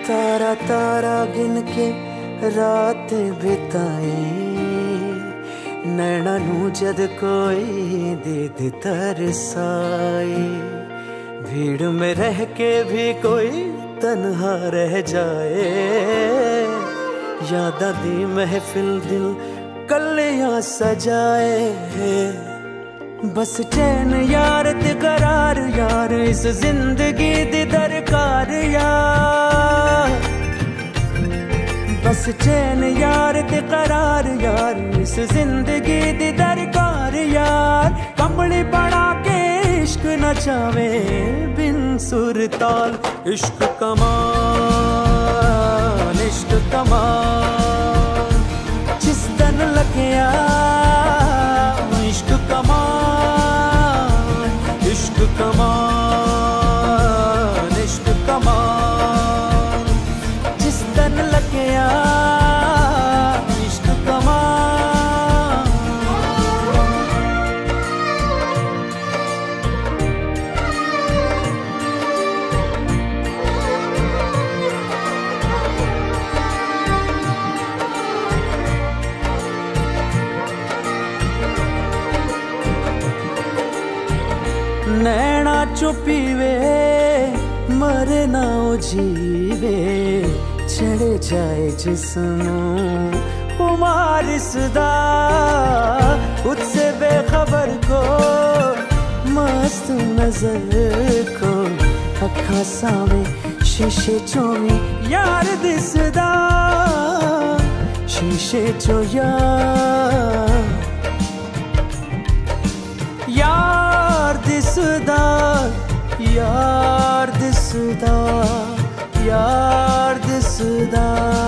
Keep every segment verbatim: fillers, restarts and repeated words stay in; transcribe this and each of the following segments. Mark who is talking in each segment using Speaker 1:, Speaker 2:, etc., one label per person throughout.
Speaker 1: तारा तारा गिन के रात बिताए, नैना नू जद कोई दीद तरसाए, भीड़ में रह के भी कोई तन्हा रह जाए, याद दी महफिल दिल कलियां सजाए, बस चैन यार ते करार यार इस जिंदगी दी दरकार यार, बस चैन यार ते करार यार इस जिंदगी दी दरकार यार, कमली बना के इश्क नचावे बिन सुर ताल, इश्क कमाल इश्क कमाल जिस दिन लग्या, इश्क कमाल इश्क कमाल इश्क कमाल जिस दिन लग्या, इश्क कमाल। नैना चुपीवे मरे ना जीवे, चढ़े जाए जिस्मों खुमार सदा, उससे बेखबर को मस्त नजर को अखा सावे शीशे चोवी यार दिसदा, शीशे चो यार यार दिसदा, यार दिसदा यार दिसदा,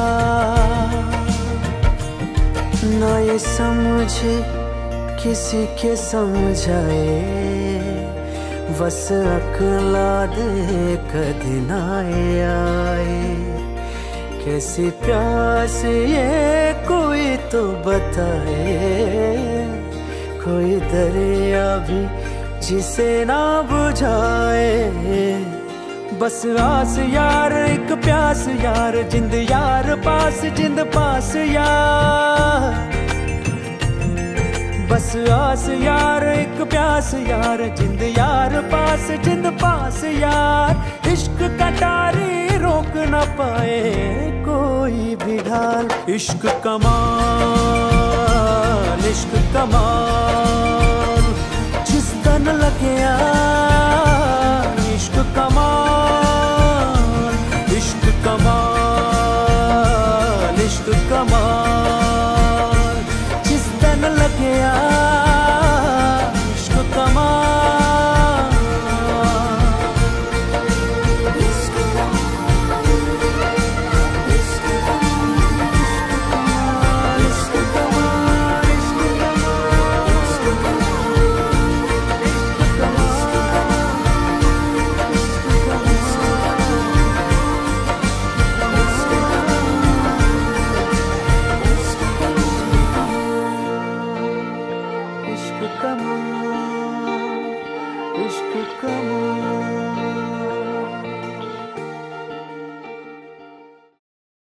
Speaker 1: ना ये समझे किसी के समझाए, बस अकला दे कदी ना आए, कैसी प्यास ये कोई तो बताए, कोई दरिया भी जिसे ना बुझाए, बस आस यार एक प्यास यार जिंद यार पास जिंद पास यार, बस आस यार एक प्यास यार जिंद यार पास जिंद पास यार, इश्क कटारी रोक न पाए कोई भी ढाल, इश्क कमाल इश्क कमाल जिस दिन लग्या, इश्क कमाल